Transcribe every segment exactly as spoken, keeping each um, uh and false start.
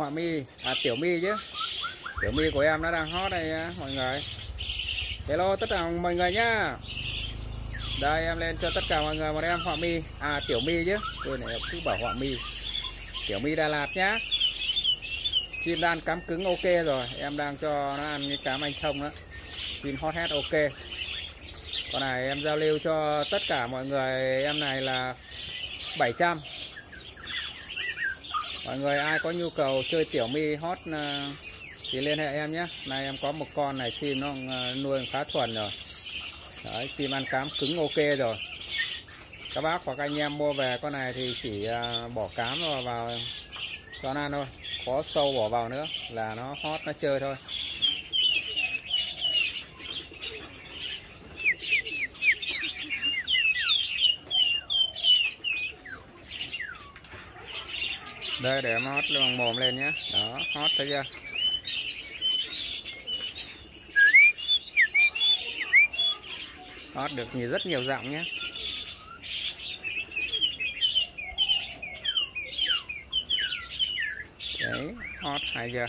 họa mi, à tiểu mi chứ. Tiểu mi của em nó đang hot đây nhá, mọi người. Hello tất cả mọi người nhá. Đây em lên cho tất cả mọi người một em họa mi, à tiểu mi chứ. Tôi này cứ bảo họa mi. Tiểu mi Đà Lạt nhá. Chim đang cắm cứng ok rồi, em đang cho nó ăn cái cám anh thông đó. Chim hot hết ok. Con này em giao lưu cho tất cả mọi người, em này là bảy trăm. Mọi người ai có nhu cầu chơi tiểu mi hot thì liên hệ em nhé. Này em có một con này chim nó nuôi khá thuần rồi. Đấy, chim ăn cám cứng ok rồi. Các bác hoặc anh em mua về con này thì chỉ bỏ cám vào, vào cho nó ăn thôi. Có sâu bỏ vào nữa là nó hot nó chơi thôi. Đây để em hót luôn mồm lên nhé. Đó, hót thấy chưa? Hót được nhiều rất nhiều giọng nhé. Đấy, hót hay chưa?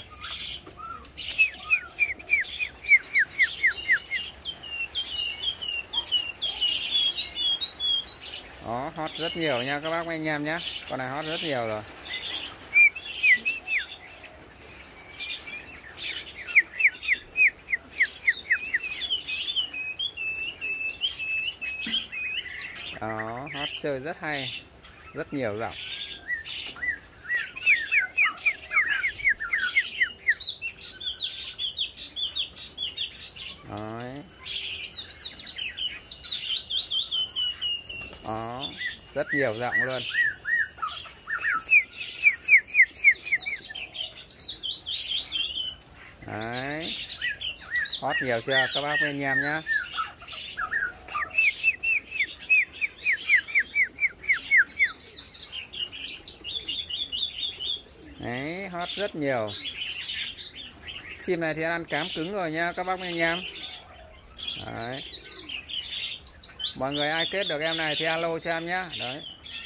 Đó, hót rất nhiều nha các bác anh em nhé. Con này hót rất nhiều rồi. Đó, hót chơi rất hay, rất nhiều giọng. Đấy. Đó, rất nhiều giọng luôn. Đấy. Hót nhiều chưa các bác anh em nhé. Đấy, hót rất nhiều. Chim này thì ăn cám cứng rồi nha các bác anh em. Đấy. Mọi người ai kết được em này thì alo cho em nhé. Đấy.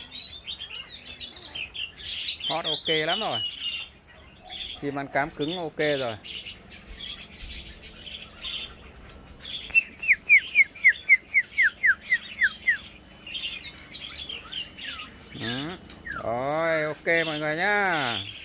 Hót ok lắm rồi. Chim ăn cám cứng ok rồi. Ừ. Rồi ok mọi người nhá.